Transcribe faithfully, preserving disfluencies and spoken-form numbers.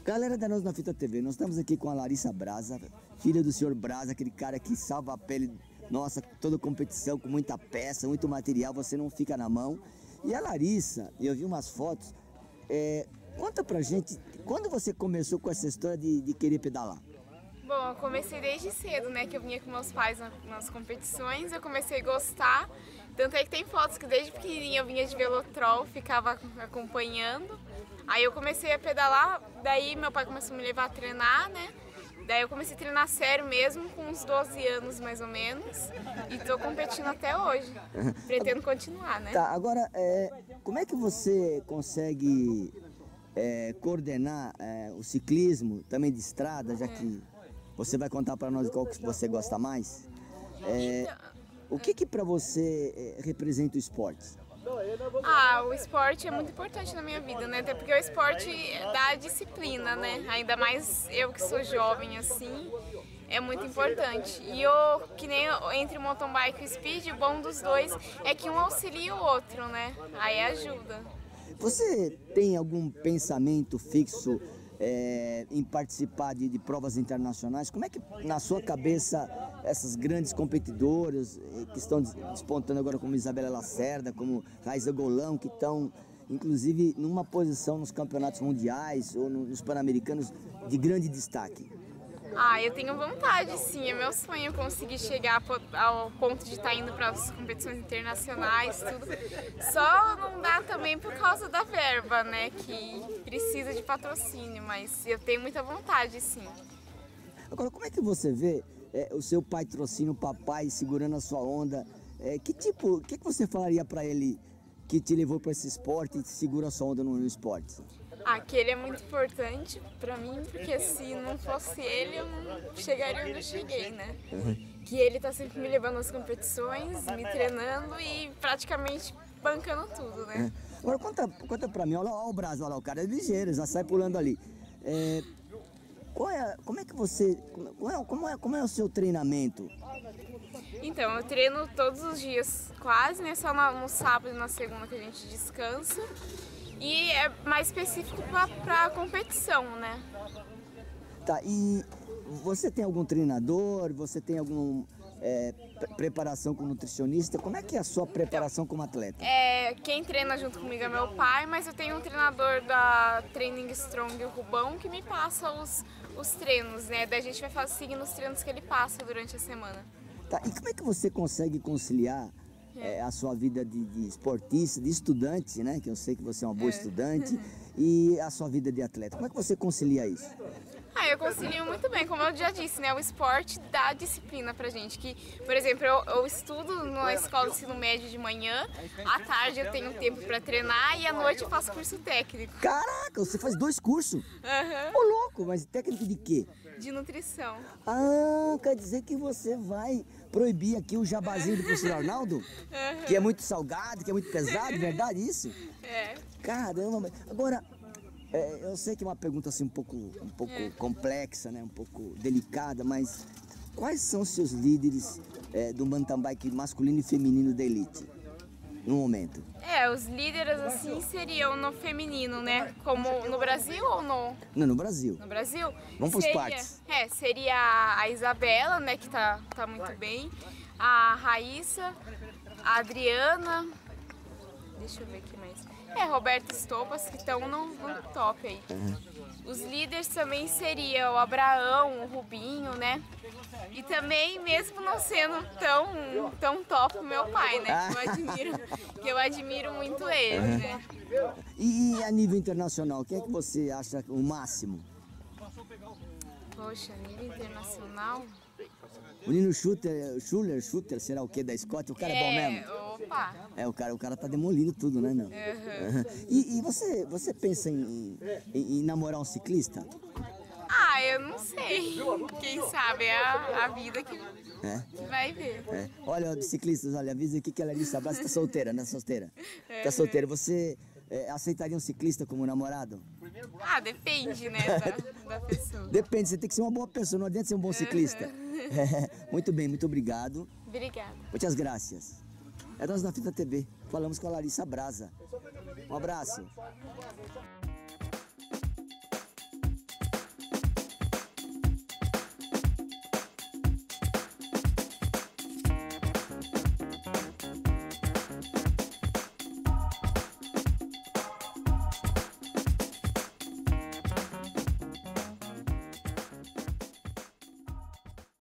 Galera da Nós na Fita T V, nós estamos aqui com a Larissa Braza, filha do senhor Braza, aquele cara que salva a pele, nossa, toda competição, com muita peça, muito material, você não fica na mão. E a Larissa, eu vi umas fotos, é, conta pra gente, quando você começou com essa história de, de querer pedalar? Bom, eu comecei desde cedo, né, que eu vinha com meus pais nas competições, eu comecei a gostar, tanto é que tem fotos que desde pequenininha eu vinha de velotrol, ficava acompanhando, aí eu comecei a pedalar, daí meu pai começou a me levar a treinar, né, daí eu comecei a treinar sério mesmo, com uns doze anos mais ou menos, e tô competindo até hoje, pretendo continuar, né. Tá, agora, é, como é que você consegue é, coordenar é, o ciclismo, também de estrada, já que você vai contar para nós qual que você gosta mais? É, o que que para você é, representa o esporte? Ah, o esporte é muito importante na minha vida, né? Até porque o esporte dá disciplina, né? Ainda mais eu que sou jovem assim, é muito importante. E eu, que nem entre o mountain bike e o speed, o bom dos dois é que um auxilia o outro, né? Aí ajuda. Você tem algum pensamento fixo É, em participar de, de provas internacionais? Como é que na sua cabeça essas grandes competidoras que estão despontando agora, como Isabela Lacerda, como Raíza Golão, que estão inclusive numa posição nos campeonatos mundiais ou no, nos pan-americanos de grande destaque? Ah, eu tenho vontade, sim. É meu sonho conseguir chegar ao ponto de estar indo para as competições internacionais, tudo. Só não dá também por causa da verba, né? Que precisa de patrocínio, mas eu tenho muita vontade, sim. Agora, como é que você vê é, o seu patrocínio, o papai, segurando a sua onda? É, que tipo, o que, que você falaria para ele que te levou para esse esporte e segura a sua onda no, no esporte? Ah, que ele é muito importante pra mim, porque se não fosse ele, eu não chegaria onde eu cheguei, né? Uhum. Que ele tá sempre me levando às competições, me treinando e praticamente bancando tudo, né? Uhum. Agora conta, conta pra mim, olha, olha o Brasil, olha lá, o cara é ligeiro, já sai pulando ali. É, qual é, como é que você, como é, como, é, como é o seu treinamento? Então, eu treino todos os dias, quase, né? Só no, no sábado e na segunda que a gente descansa. E é mais específico para a competição, né? Tá, e você tem algum treinador? Você tem alguma é, preparação com nutricionista? Como é que é a sua preparação como atleta? É, quem treina junto comigo é meu pai, mas eu tenho um treinador da Training Strong, o Rubão, que me passa os, os treinos, né? Daí a gente vai fazer, seguindo os treinos que ele passa durante a semana. Tá, e como é que você consegue conciliar É, a sua vida de, de esportista, de estudante, né? Que eu sei que você é uma boa é. estudante, e a sua vida de atleta. Como é que você concilia isso? Ah, eu concilio muito bem, como eu já disse, né? O esporte dá disciplina pra gente. Que, por exemplo, eu, eu estudo na escola de ensino médio de manhã, à tarde eu tenho tempo pra treinar e à noite eu faço curso técnico. Caraca, você faz dois cursos? Uhum. Ô, louco, mas técnico de quê? De nutrição. Ah, quer dizer que você vai proibir aqui o jabazinho do professor Arnaldo? Uhum. Que é muito salgado, que é muito pesado, verdade isso? É. Caramba, agora, é, eu sei que é uma pergunta assim um pouco, um pouco é. complexa, né? Um pouco delicada, mas quais são os seus líderes é, do mountain bike masculino e feminino da elite? No momento. É, os líderes assim seriam no feminino, né? Como no Brasil ou no... Não, no Brasil. No Brasil? Vamos pros partes. É, seria a Isabela, né, que tá, tá muito bem. A Raíssa, a Adriana... Deixa eu ver aqui mais. É, Roberto Estopas, que estão no, no top aí. Uhum. Os líderes também seriam o Abraão, o Rubinho, né? E também, mesmo não sendo tão, tão top, o meu pai, né? Que eu admiro, que eu admiro muito ele, uhum. né? E a nível internacional, quem é que você acha o máximo? Poxa, nível internacional... O Nino Schuller, Schuller, Schutter, será o que da Scott? O cara é, é bom mesmo? Opa! É, o cara, o cara tá demolindo tudo, né, não? Uhum. Uhum. E, e você, você pensa em, em, em namorar um ciclista? Ah, eu não sei. Quem sabe é a, a vida que, é? que vai ver. É. Olha, ciclistas, olha, avisa aqui que a Larissa Braza tá solteira, né? Solteira. Uhum. Tá solteira. Você é, aceitaria um ciclista como namorado? Ah, depende, né, da, da pessoa. Depende, você tem que ser uma boa pessoa, não adianta ser um bom ciclista. Uhum. É, muito bem, muito obrigado. Obrigada. Muitas graças. É Nós na Fita T V. Falamos com a Larissa Braza. Um abraço.